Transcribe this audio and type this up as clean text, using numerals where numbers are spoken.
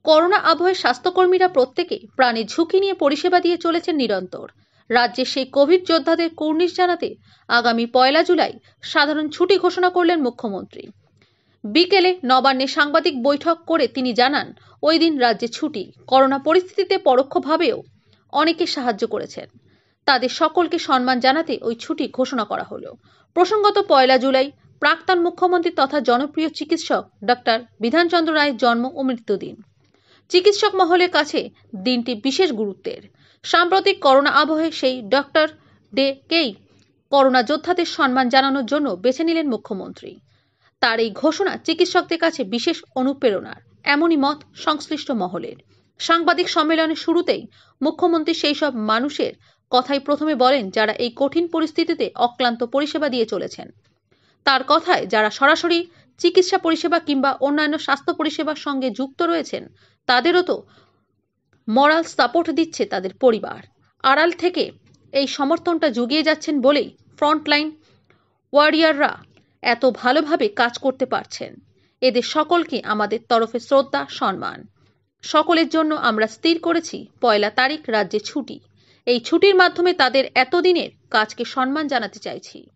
Corona আবহে স্বাস্থ্যকর্মীরা প্রত্যেকে প্রাণের ঝুঁকি নিয়ে পরিষেবা দিয়ে চলেছেন নিরন্তর। রাজ্যে সেই কোভিড যোদ্ধাদের কুর্নিশ জানাতে আগামী 1 জুলাই সাধারণ ছুটি ঘোষণা করলেন মুখ্যমন্ত্রী। বিকেলে নবান্নে সাংবাদিক বৈঠক করে তিনি জানান, ওই দিন রাজ্যে ছুটি। করোনা পরিস্থিতিতে পরোক্ষভাবেও অনেকে সাহায্য করেছেন, তাদের সকলকে সম্মান জানাতে ওই ছুটি ঘোষণা করা হলো। প্রসঙ্গত 1 জুলাই প্রাক্তন মুখ্যমন্ত্রী তথা জনপ্রিয় চিকিৎসক ডক্টর বিধানচন্দ্র রায়ের জন্ম ও মৃত্যুদিন। চিকিৎসক মহলের কাছে দিনটি বিশেষ গুরুত্বের। সাম্প্রতিক করোনা আবহে সেই ডক্টর ডেকেই করোনা যোদ্ধাদের সম্মান জানানোর জন্য বেছে নিলেন মুখ্যমন্ত্রী। তার এই ঘোষণা চিকিৎসকদের কাছে বিশেষ অনুপ্রেরণার, এমনই মত সংশ্লিষ্ট মহলের। সাংবাদিক সম্মেলনের শুরুতেই মুখ্যমন্ত্রী সেই সব মানুষের কথাই প্রথমে বলেন যারা এই কঠিন পরিস্থিতিতে অক্লান্ত পরিষেবা দিয়ে চলেছেন। তার কথায় যারা সরাসরি চিকিৎসা পরিষেবা কিংবা অন্যান্য স্বাস্থ্য পরিষেবার সঙ্গে যুক্ত রয়েছেন, তাদেরও তো মরাল সাপোর্ট দিচ্ছে তাদের পরিবার। আড়াল থেকে এই সমর্থনটা জুগিয়ে যাচ্ছেন বলেই ফ্রন্টলাইন ওয়ারিয়াররা এত ভালোভাবে কাজ করতে পারছেন। এদের সকলকে আমাদের তরফে শ্রদ্ধা, সম্মান। সকলের জন্য আমরা স্থির করেছি 1 তারিখ রাজ্যে ছুটি। এই ছুটির মাধ্যমে তাদের এতদিনের কাজকে সম্মান জানাতে চাইছি।